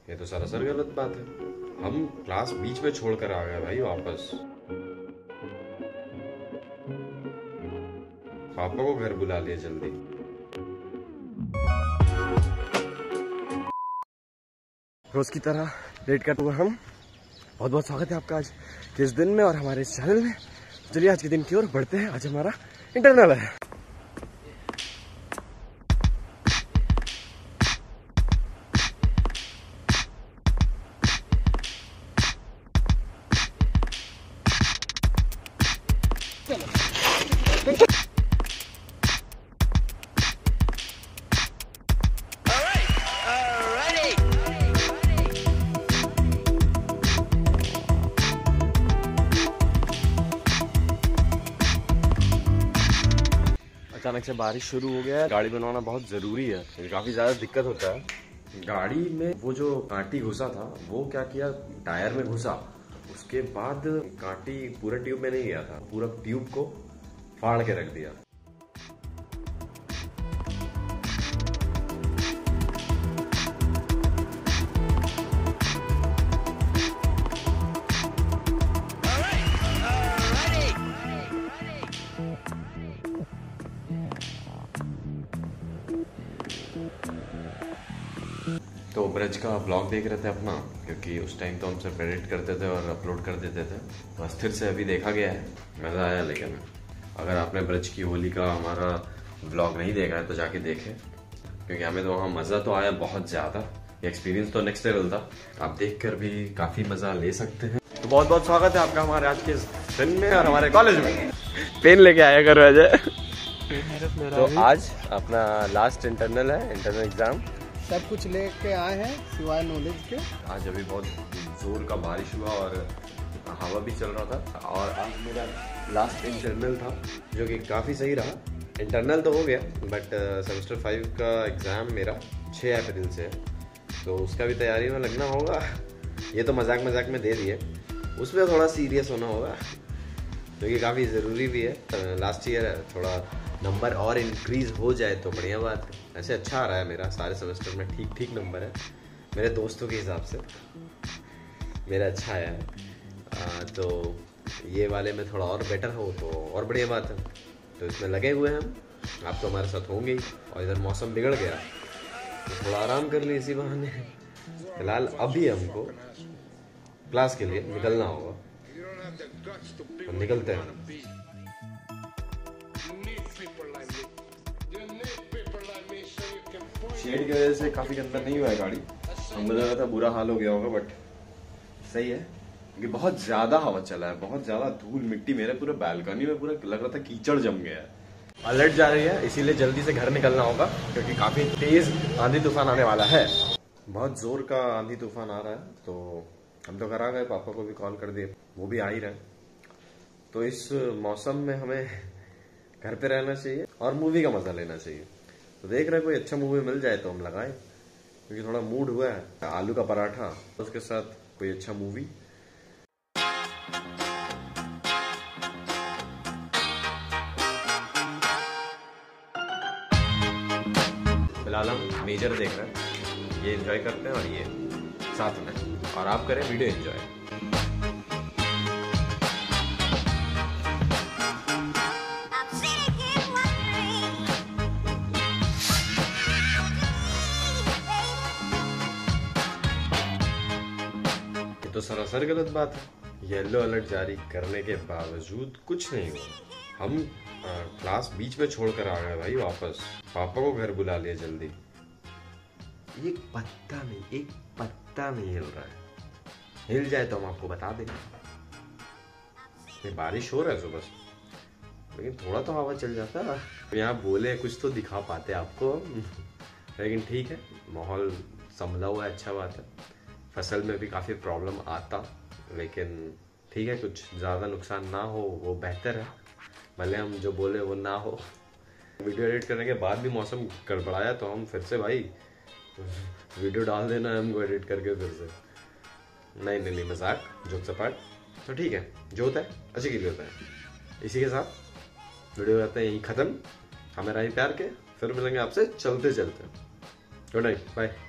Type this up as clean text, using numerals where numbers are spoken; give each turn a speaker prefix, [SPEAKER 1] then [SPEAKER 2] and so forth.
[SPEAKER 1] ये तो सरासर गलत बात है। हम क्लास बीच में छोड़कर आ गए भाई वापस। पापा को घर बुला लिया जल्दी। रोज की तरह लेट करते हुए हम बहुत बहुत स्वागत है आपका आज के इस दिन में और हमारे इस चैनल में। चलिए आज के दिन की ओर बढ़ते हैं। आज हमारा इंटरनल है। अचानक से बारिश शुरू हो गया है। गाड़ी बनवाना बहुत जरूरी है, काफी ज्यादा दिक्कत होता है। गाड़ी में वो जो कांटी घुसा था वो क्या किया, टायर में घुसा। उसके बाद कांटी पूरा ट्यूब में नहीं गया था, पूरा ट्यूब को फाड़ के रख दिया। तो ब्रज का ब्लॉग देख रहे थे अपना, क्योंकि उस टाइम तो हम सब एडिट करते थे और अपलोड कर देते थे। बस फिर से अभी देखा गया है, मज़ा आया। लेकिन अगर आपने ब्रज की होली का हमारा ब्लॉग नहीं देखा है तो जाके देखें, क्योंकि हमें तो वहाँ मज़ा तो आया बहुत ज़्यादा। एक्सपीरियंस तो नेक्स्ट लेवल था। आप देख कर भी काफ़ी मज़ा ले सकते हैं। तो बहुत बहुत स्वागत है आपका हमारे आज के दिन में और हमारे कॉलेज में। पेन लेके आया करो अजय। तो आज अपना लास्ट इंटरनल है, इंटरनल एग्जाम।
[SPEAKER 2] सब कुछ लेके आए हैं सिवाय नॉलेज के।
[SPEAKER 1] आज अभी बहुत जोर का बारिश हुआ और हवा भी चल रहा था। और आज मेरा लास्ट इंटरनल था जो कि काफ़ी सही रहा। इंटरनल तो हो गया बट सेमेस्टर 5 का एग्ज़ाम मेरा 6 अप्रैल से है, तो उसका भी तैयारी में लगना होगा। ये तो मजाक मजाक में दे दिए, उसमें थोड़ा सीरियस होना होगा क्योंकि काफ़ी ज़रूरी भी है। लास्ट ईयर थोड़ा नंबर और इंक्रीज़ हो जाए तो बढ़िया बात है। ऐसे अच्छा आ रहा है मेरा, सारे सेमेस्टर में ठीक ठीक नंबर है मेरे दोस्तों के हिसाब से, मेरा अच्छा आया है। तो ये वाले में थोड़ा और बेटर हो तो और बढ़िया बात है। तो इसमें लगे हुए हैं हम, आप तो हमारे साथ होंगे ही। और इधर मौसम बिगड़ गया तो थोड़ा आराम कर लिए इसी बहाने। फिलहाल अभी हमको क्लास के लिए निकलना होगा, तो निकलते हैं। शेड की वजह से काफी अंदर नहीं हुआ है गाड़ी। मुझे लगा था बुरा हाल हो गया होगा बट सही है, क्योंकि बहुत ज्यादा हवा चला है, बहुत ज्यादा धूल मिट्टी मेरे पूरे बालकनी में पूरा लग रहा था कीचड़ जम गया है। अलर्ट जा रही है, इसीलिए जल्दी से घर निकलना होगा क्योंकि काफी तेज आंधी तूफान आने वाला है। बहुत जोर का आंधी तूफान आ रहा है। तो हम तो घर आ गए, पापा को भी कॉल कर दिए, वो भी आ ही रहे। तो इस मौसम में हमें घर पे रहना चाहिए और मूवी का मजा लेना चाहिए। तो देख रहे कोई अच्छा मूवी मिल जाए तो हम लगाएं, क्योंकि थोड़ा मूड हुआ है। आलू का पराठा उसके साथ कोई अच्छा मूवी। फिलहाल हम मेजर देख रहे हैं, ये एंजॉय करते हैं और ये साथ में, और आप करें वीडियो एंजॉय। तो सरासर गलत बात है। येलो अलर्ट जारी करने के बावजूद कुछ नहीं हुआ। हम क्लास बीच में छोड़कर आ गए भाई वापस। पापा को घर बुला लिया जल्दी। एक पत्ता नहीं हिल रहा है। हिल जाए तो हम आपको बता देंगे। बारिश हो रहा है सुबह से, लेकिन थोड़ा तो हवा चल जाता। यहाँ बोले कुछ तो दिखा पाते आपको लेकिन ठीक है, माहौल संभला हुआ है, अच्छा बात है। फसल में भी काफ़ी प्रॉब्लम आता, लेकिन ठीक है, कुछ ज़्यादा नुकसान ना हो वो बेहतर है। भले हम जो बोले वो ना हो। वीडियो एडिट करने के बाद भी मौसम गड़बड़ाया तो हम फिर से भाई वीडियो डाल देना है हमको एडिट करके फिर से। नहीं मजाक, जोक सपाट। तो ठीक है, जो होता है अच्छे के लिए होता है। इसी के साथ वीडियो करते हैं यहीं ख़त्म। हमें रही प्यार के, फिर मिलेंगे आपसे चलते चलते। Good night, bye.